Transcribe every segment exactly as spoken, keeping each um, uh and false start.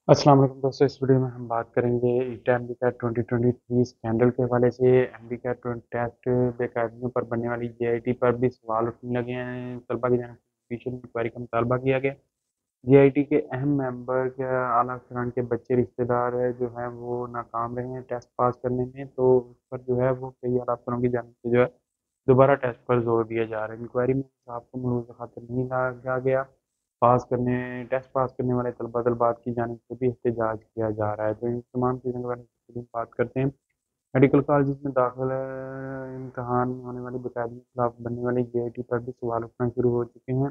अस्सलाम वालेकुम दोस्तों। इस वीडियो में हम बात करेंगे ETEA M D CAT twenty twenty three scandal के हवाले से। एम बी कैट टेस्ट बेकायदगियों पर बनने वाली जे आई टी पर भी सवाल उठने लगे हैं। तलबा की जानिब से जुडिशल इंक्वायरी का मुतालबा किया गया। जे आई टी के अहम मेंबर के आला अफसरान के बच्चे रिश्तेदार है जो है वो नाकाम रहे हैं टेस्ट पास करने में, तो उस पर जो है वो कई आला अफसरों की जानिब से जो है दोबारा टेस्ट पर जोर दिया जा रहा है। इंक्वायरी में आपको मरूज खातर नहीं लाया गया। पास करने टेस्ट पास करने वाले तलबा तलबात की जानिब से भी एहतजाज किया जा रहा है। तो इन तमाम चीज़ों के बारे में बात करते हैं। मेडिकल कॉलेज में दाखिला इम्तहान में होने वाली बाकायदगी के खिलाफ बनने वाली जे आई टी पर भी सवाल उठना शुरू हो चुके हैं।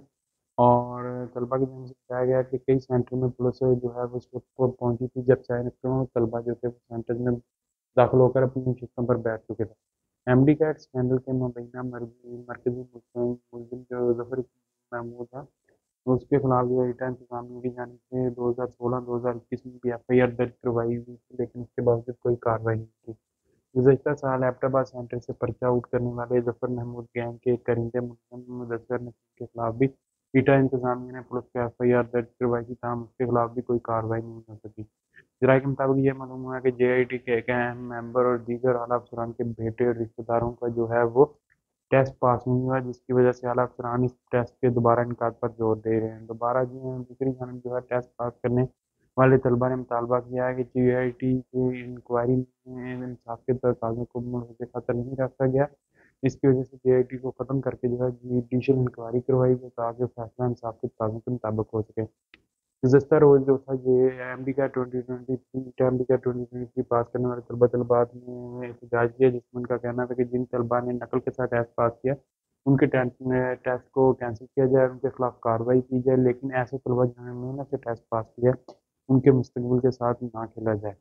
और तलबा की जानिब से बताया गया कि कई सेंटर में पुलिस जो है वो उस वक्त पर पहुंची थी जब सैकड़ों तलबा जो थे वो सेंटर में दाखिल होकर अपनी शिफ्टों पर बैठ चुके थे। एम डी कैट स्कैंडल के मुबैना मरकजी मरकजी मुलजिम जो जफर महमूद था, उसके खिलाफ जो है ईटा इंतजामिया की जानिब से दो हज़ार सोलह दो हज़ार इक्कीस में भी एफ आई आर दर्ज करवाई हुई थी, लेकिन उसके बावजूद कोई कार्रवाई नहीं की। गुज़श्ता साल एबटाबाद सेंटर से पर्चा आउट करने वाले जफर महमूद गैंग के करिंदे मुलज़िम मुदस्सर नसीम के खिलाफ भी ईटा इंतजामिया ने पुलिस को एफ आई आर दर्ज करवाई थी, ताहम उसके खिलाफ भी कोई कार्रवाई नहीं हो सकी। जराये के मुताबिक ये मालूम हुआ है कि जे आई टी के एक अहम मेंबर और दीगर आला अफसरान के बेटे और रिश्तेदारों का जो है वो टेस्ट पास नहीं हुआ, जिसकी वजह से आला अफसरान इस टेस्ट के दोबारा इनकाद पर जोर दे रहे हैं। दोबारा जो है दूसरी जानब जो है टेस्ट पास करने वाले तलबा ने मुतालबा किया है कि जे आई टी की इंक्वायरी में इंसाफ के तकाज़ों को मुलहज़ खातर नहीं रखा गया। इसकी वजह से जे आई टी को ख़त्म करके जो है जुडिशल इंक्वायरी करवाई गई ताकि फैसला इंसाफ के तकाज़ों के मुताबिक हो सके। गुज़श्ता रोज़ जो था ये M D CAT twenty twenty three M D CAT twenty twenty three pass करने वाले तलबा तलबात ने एहतजाज किया, जिसमें उनका कहना था कि जिन तलबा ने नकल के साथ टेस्ट पास किया उनके टेस्ट को कैंसिल किया जाए, उनके खिलाफ कार्रवाई की जाए, लेकिन ऐसे तलबा जिन्होंने मेहनत से टेस्ट पास किया उनके मुस्तकबिल के साथ ना खेला जाए।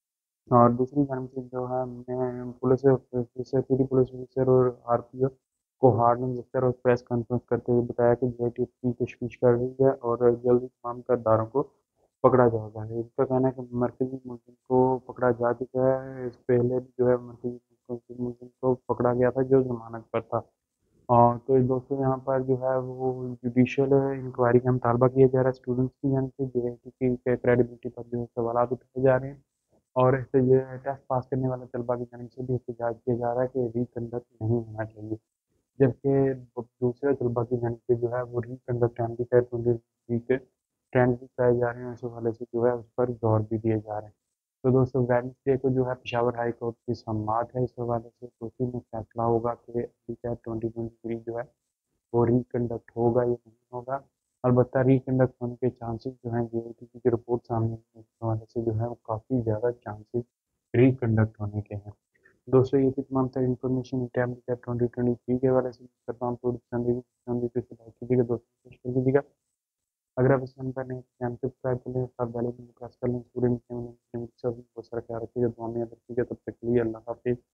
और दूसरी जानब से जो है मैं police officer city police officer और आर पी ओ को हार्ड में गिरफ्तार और प्रेस कॉन्फ्रेंस करते हुए बताया कि जे आई टी की तशवीश कर रही है और जल्द ही तमाम करदारों को पकड़ा जाएगा। इसका कहना है कि मरकजी मुलजिम को पकड़ा जा चुका है। इस पहले भी जो है मरकजी मुलजिम को पकड़ा गया था जो जमानत पर था। और तो दोस्तों यहाँ पर जो है वो जुडिशल इंक्वायरी का मुतालबा किया जा रहा है स्टूडेंट्स की जानिब से। जे आई टी की क्रेडिबिलिटी पर जो है सवाल उठाए जा रहे हैं और इससे ये टेस्ट पास करने वाले तलबा की जानिब से भी एहतजाज किया जा रहा है कि रिकंडक्ट नहीं होना चाहिए, जबकि दूसरे तलबा की जानिब से जो है वो reconduct M D CAT twenty के ट्रेंड भी कराए जा रहे हैं। इस हवाले से जो है उस पर जोर भी दिए जा रहे हैं। तो दोस्तों वेडनेसडे को जो है पेशावर हाई कोर्ट की समाअत है इस हवाले से, तो उसी में फैसला होगा कि M D CAT twenty twenty three जो है वो रिकंडक्ट होगा या नहीं होगा। अलबत्ता रिकंडक्ट होने के चांसेस जो हैं जे आई टी की जो रिपोर्ट सामने आई है इस हवाले से जो है वो काफ़ी ज़्यादा चांसेस रिकंडक्ट होने के हैं। दोस्तों ये थी तमाम तरह इन्फॉर्मेशन टैब ट्वेंटी ट्वेंटी थ्री के हवाले से करता हूँ। थोड़ी पसंद आई पसंद आई तो इसे लाइक कीजिएगा, दोस्तों को शेयर कीजिएगा। अगर आप इस चैनल पर नए हैं तो चैनल सब्सक्राइब कर लें, साथ बेल आइकन को प्रेस कर लें। पूरे में बहुत सारा ख्याल रखिएगा, दुआ में याद रखिएगा। तब तक के लिए अल्लाह हाफिज़।